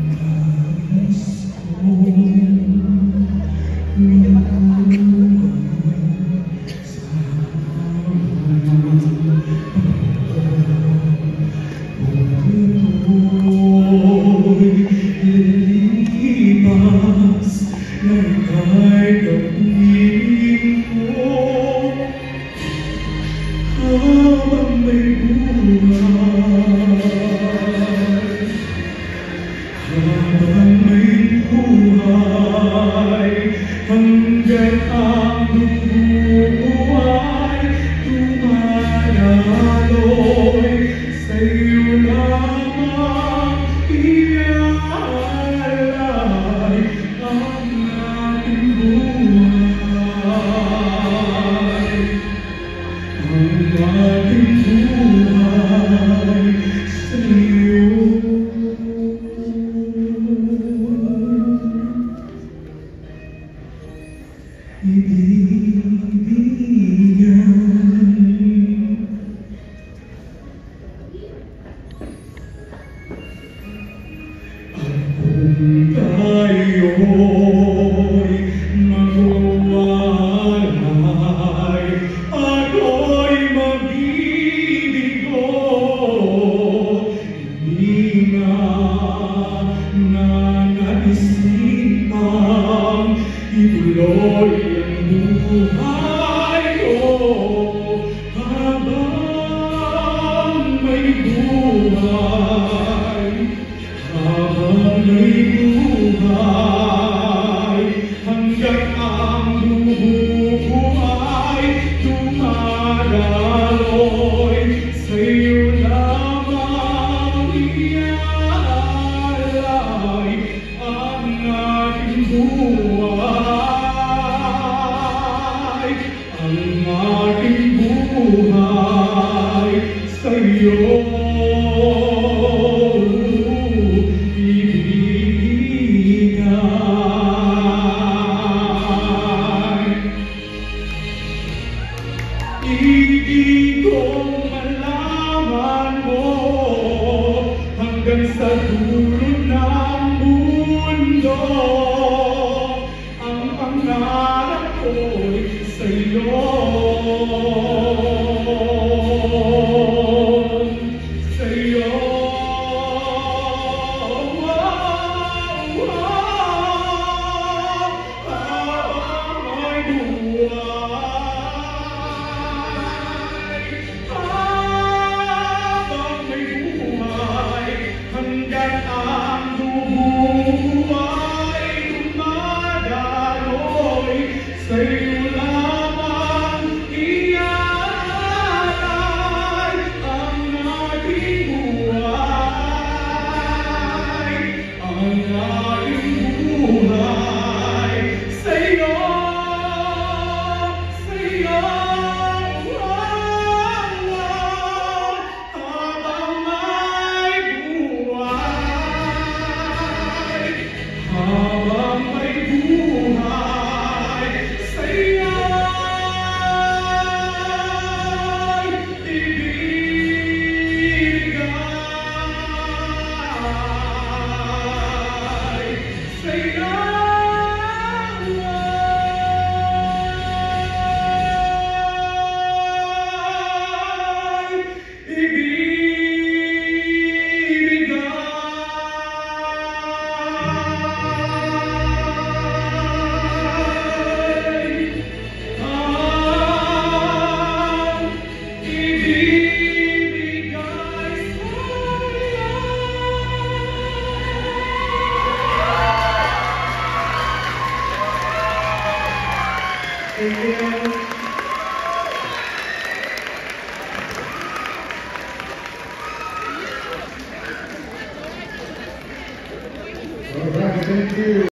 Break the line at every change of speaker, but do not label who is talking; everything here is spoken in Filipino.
Hanggang ang buhay tumadaloy sa'yo lamang iaalay ang ating buhay. Ang ating buhay sa'yo. Kung tayo'y magwawalay, ako'y magbibigo. Hindi nga naisipang ituloy ang buhay ko habang may buhay. Habang may buhay, hanggang ang buhay tumadaloy sa'yo lamang iaalay ang ating buhay. Ang ating buhay sa'yo. Ibig kong malaman mo hanggang sa dulo ng mundo. Ang pangarap ko'y sa'yo. Sa'yo. Ay buhay. Hanggang ang buhay tumadaloy sa'yo lamang iaalay ang ating buhay. Ang ating buhay sa'yo. Sa'yo. Habang may buhay sa'yo ibigay sa'yo. Thank you. All right, thank you.